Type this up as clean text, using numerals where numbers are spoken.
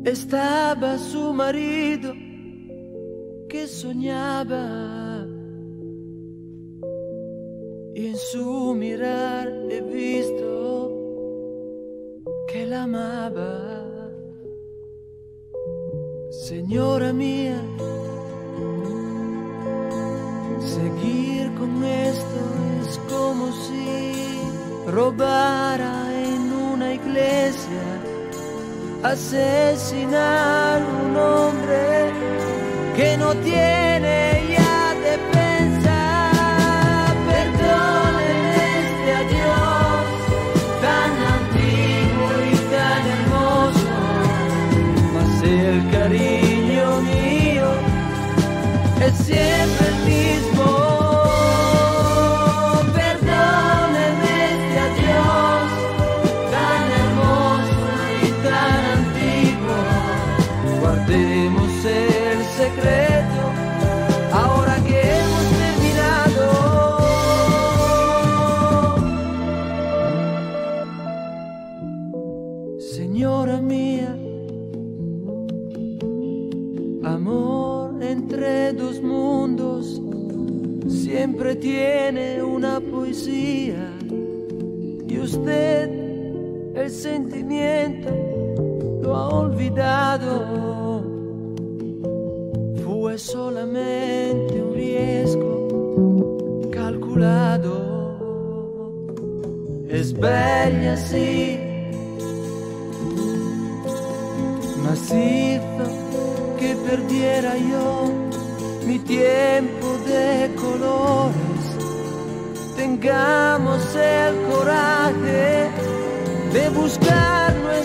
Estaba su marido que soñaba, y en su mirar he visto que la amaba. Señora mía, seguir con esto es como si robara en una iglesia, asesinar a un hombre que no tiene ya defensa. Perdóneme este adiós tan antiguo y tan hermoso, mas el cariño mío es siempre el mismo. Perdóneme este adiós tan hermoso y tan antiguo. Guardemos el secreto ahora que hemos terminado. Señora mía, amor entre dos mundos siempre tiene una poesía, y usted el sentimiento lo ha olvidado. Fue solamente un riesgo calculado. Es bella sí, mas hizo que perdiera yo mi tiempo de colores. Tengamos el coraje de buscar nuestro